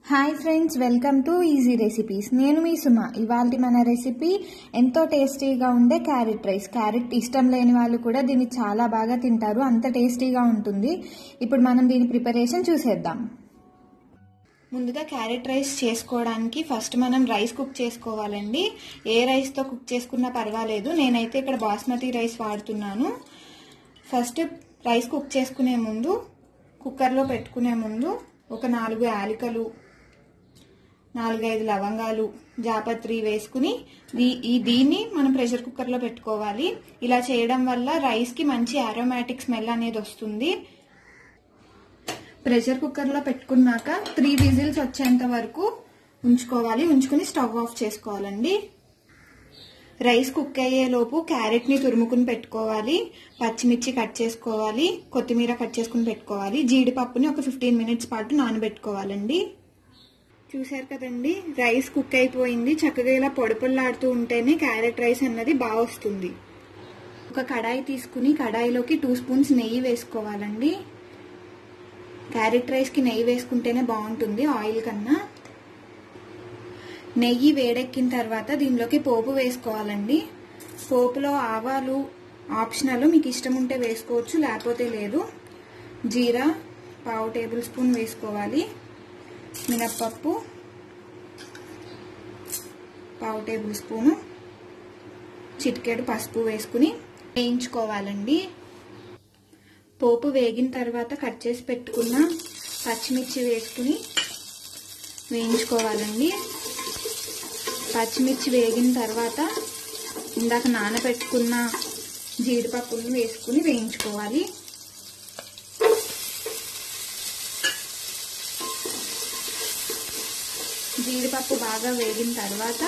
Hi friends, welcome to easy recipes. నేను మీ సుమ. ఇవాళ మన రెసిపీ ఎంతో టేస్టీగా ఉండే క్యారెట్ రైస్. క్యారెట్ ఇష్టం లేని వాళ్ళు కూడా దీన్ని చాలా బాగా తింటారు, అంత టేస్టీగా ఉంటుంది. ఇప్పుడు మనం దీని ప్రిపరేషన్ చూసేద్దాం. ముందుగా క్యారెట్ రైస్ చేసుకోవడానికి ఫస్ట్ మనం రైస్ కుక్ చేసుకోవాలండి. ఏ రైస్తో కుక్ చేసుకున్నా పర్వాలేదు. నేనైతే ఇక్కడ బాస్మతి రైస్ వాడుతున్నాను. ఫస్ట్ రైస్ కుక్ చేసుకునే ముందు, కుక్కర్లో పెట్టుకునే ముందు ఒక 4 యాలకులు, 4-5 లవంగాలు, జాపత్రి వేసుకుని దీన్ని మనం ప్రెషర్ కుక్కర్లో పెట్టుకోవాలి. ఇలా చేయడం వల్ల రైస్కి మంచి అరోమాటిక్ స్మెల్ అనేది వస్తుంది. ప్రెషర్ కుక్కర్లో పెట్టుకున్నాక 3 విజిల్స్ వచ్చేంత వరకు ఉంచుకోవాలి. ఉంచుకుని స్టవ్ ఆఫ్ చేసుకోవాలండి. రైస్ కుక్ అయ్యేలోపు క్యారెట్ని తురుముకుని పెట్టుకోవాలి. పచ్చిమిర్చి కట్ చేసుకోవాలి. కొత్తిమీర కట్ చేసుకుని పెట్టుకోవాలి. జీడిపప్పుని ఒక 15 మినిట్స్ పాటు నానబెట్టుకోవాలండి. చూసారు కదండి, రైస్ కుక్ అయిపోయింది. చక్కగా ఇలా పొడిపొల్లాడుతూ ఉంటేనే క్యారెట్ రైస్ అన్నది బాగా వస్తుంది. ఒక కడాయి తీసుకుని కడాయిలోకి 2 స్పూన్స్ నెయ్యి వేసుకోవాలండి. క్యారెట్ రైస్కి నెయ్యి వేసుకుంటేనే బాగుంటుంది ఆయిల్ కన్నా. నెయ్యి వేడెక్కిన తర్వాత దీనిలోకి పోపు వేసుకోవాలండి. పోపులో ఆవాలు ఆప్షనల్, మీకు ఇష్టం ఉంటే వేసుకోవచ్చు, లేకపోతే లేదు. జీరా 1/2 టేబుల్ స్పూన్ వేసుకోవాలి. మినప్పప్పు 1/2 టేబుల్ స్పూను, చిటికెడు పసుపు వేసుకుని వేయించుకోవాలండి. పోపు వేగిన తర్వాత కట్ చేసి పెట్టుకున్న పచ్చిమిర్చి వేసుకుని వేయించుకోవాలండి. పచ్చిమిర్చి వేగిన తర్వాత ఇందాక నానబెట్టుకున్న జీడిపప్పులను వేసుకుని వేయించుకోవాలి. జీడిపప్పు బాగా వేగిన తర్వాత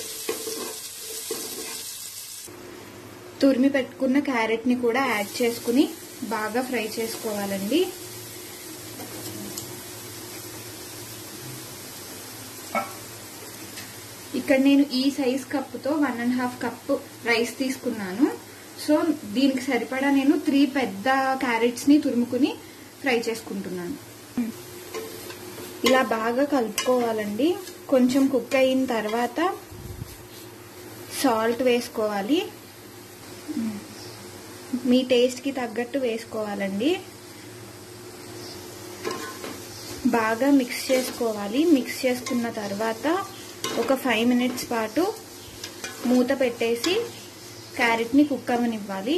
తురిమి పెట్టుకున్న క్యారెట్ని కూడా యాడ్ చేసుకుని బాగా ఫ్రై చేసుకోవాలండి. ఇక్కడ నేను ఈ సైజ్ కప్పుతో 1.5 కప్పు రైస్ తీసుకున్నాను. సో దీనికి సరిపడా నేను 3 పెద్ద క్యారెట్స్ని తురుముకుని ఫ్రై చేసుకుంటున్నాను. ఇలా బాగా కలుపుకోవాలండి. కొంచెం కుక్ అయిన తర్వాత సాల్ట్ వేసుకోవాలి. మీ టేస్ట్కి తగ్గట్టు వేసుకోవాలండి. బాగా మిక్స్ చేసుకోవాలి. మిక్స్ చేసుకున్న తర్వాత ఒక 5 మినిట్స్ పాటు మూత పెట్టేసి క్యారెట్ని కుక్ అవ్వనివ్వాలి.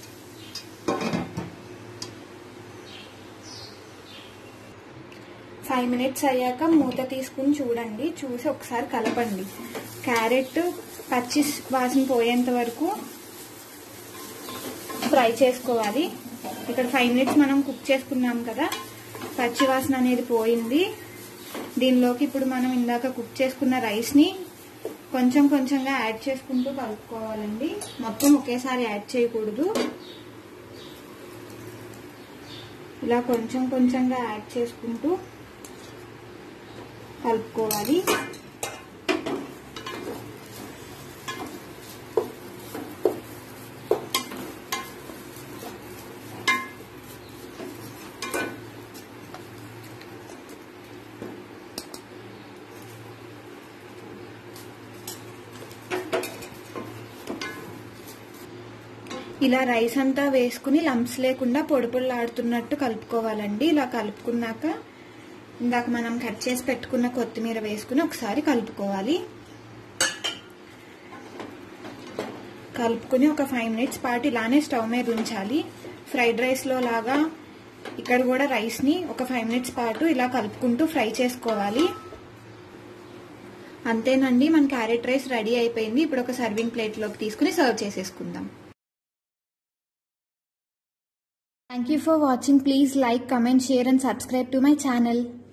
ఫైవ్ మినిట్స్ అయ్యాక మూత తీసుకుని చూడండి. చూసి ఒకసారి కలపండి. క్యారెట్ పచ్చి వాసన పోయేంత వరకు ఫ్రై చేసుకోవాలి. ఇక్కడ 5 మినిట్స్ మనం కుక్ చేసుకున్నాం కదా, పచ్చి వాసన అనేది పోయింది. దీనిలోకి ఇప్పుడు మనం ఇందాక కుక్ చేసుకున్న రైస్ని కొంచెం కొంచెంగా యాడ్ చేసుకుంటూ కలుపుకోవాలండి. మొత్తం ఒకేసారి యాడ్ చేయకూడదు. ఇలా కొంచెం కొంచెంగా యాడ్ చేసుకుంటూ కలుపుకోవాలి. ఇలా రైస్ అంతా వేసుకుని లంప్స్ లేకుండా పొడిపొల్లాడుతున్నట్టు కలుపుకోవాలండి. ఇలా కలుపుకున్నాక ఇందాక మనం కట్ చేసి పెట్టుకున్న కొత్తిమీర వేసుకుని ఒకసారి కలుపుకోవాలి. కలుపుకుని ఒక 5 మినిట్స్ పాటు ఇలానే స్టవ్ మీద ఉంచాలి. ఫ్రైడ్ రైస్లో లాగా ఇక్కడ కూడా రైస్ని ఒక 5 మినిట్స్ పాటు ఇలా కలుపుకుంటూ ఫ్రై చేసుకోవాలి. అంతేనండి, మన క్యారెట్ రైస్ రెడీ అయిపోయింది. ఇప్పుడు ఒక సర్వింగ్ ప్లేట్లోకి తీసుకుని సర్వ్ చేసేసుకుందాం. Thank you for watching. Please like, comment, share and subscribe to my channel.